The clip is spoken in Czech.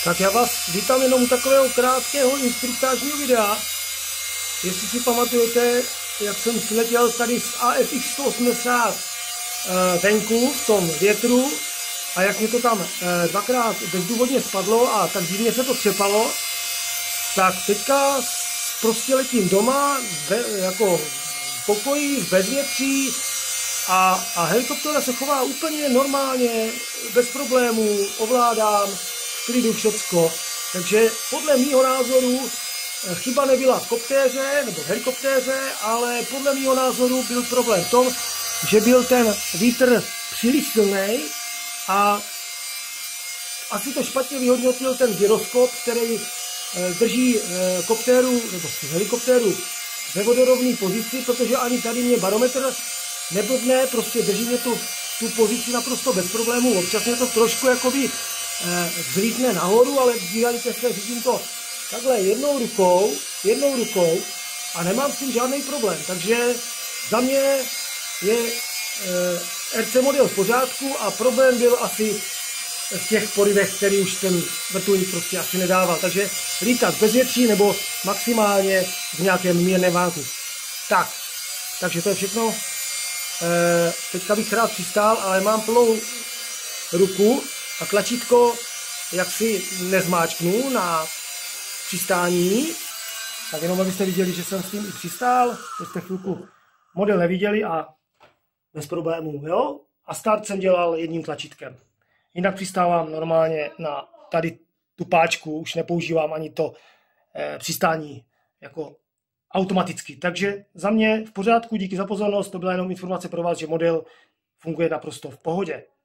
Tak já vás vítám jenom u takového krátkého instruktážního videa. Jestli si pamatujete, jak jsem přiletěl tady z AFX 180 venku v tom větru a jak mě to tam dvakrát bezdůvodně spadlo a tak divně se to třepalo, tak teďka prostě letím doma, jako v pokoji, v bezvětří a helikoptéra se chová úplně normálně, bez problémů, ovládám, v klidu všecko. Takže podle mýho názoru chyba nebyla v koptéře nebo v helikoptéře, ale podle mýho názoru byl problém v tom, že byl ten vítr příliš silný a asi to špatně vyhodnotil ten gyroskop, který drží koptéru nebo helikoptéru ve vodorovné pozici, protože ani tady mě barometr neblbne, prostě drží mě tu pozici naprosto bez problémů. Občas mě to trošku jakoby vzlítne nahoru, ale dívejte se, řídím to takhle jednou rukou a nemám s tím žádný problém. Takže za mě je RC model v pořádku a problém byl asi v těch porivech, který už ten vrtulník prostě asi nedával. Takže lítat bez větří nebo maximálně v nějakém mírném vánku. Takže to je všechno. Teďka bych rád přistál, ale mám plnou ruku a tlačítko jaksi nezmáčknu na přistání. Tak jenom abyste viděli, že jsem s tím i přistál. Teď jste chvilku model neviděli a bez problémů, jo? A start jsem dělal jedním tlačítkem. Jinak přistávám normálně na tady tu páčku, už nepoužívám ani to přistání jako automaticky. Takže za mě v pořádku, díky za pozornost, to byla jenom informace pro vás, že model funguje naprosto v pohodě.